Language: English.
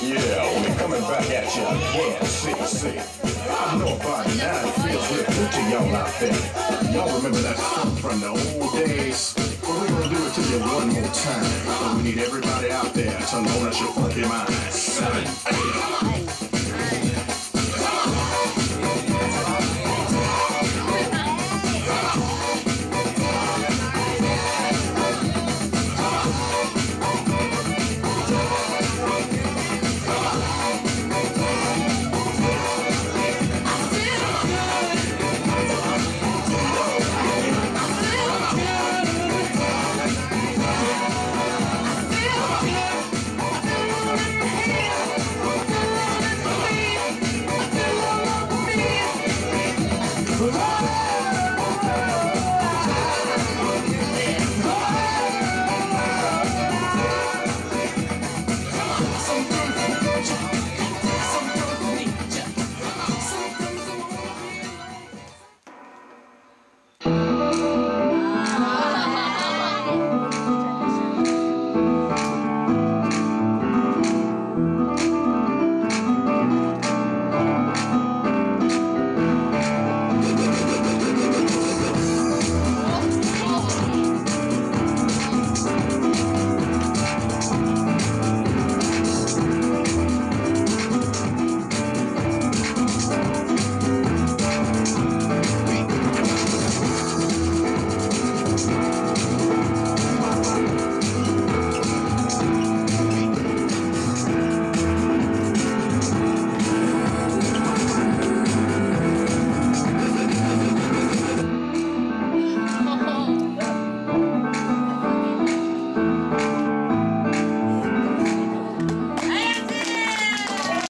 Yeah, we're coming back at you again. See. I know about it now. It feels real good to y'all out there. Y'all remember that funk from the old days? But we're gonna do it to you one more time. So we need everybody out there to loan us your funky mind. 7, 8.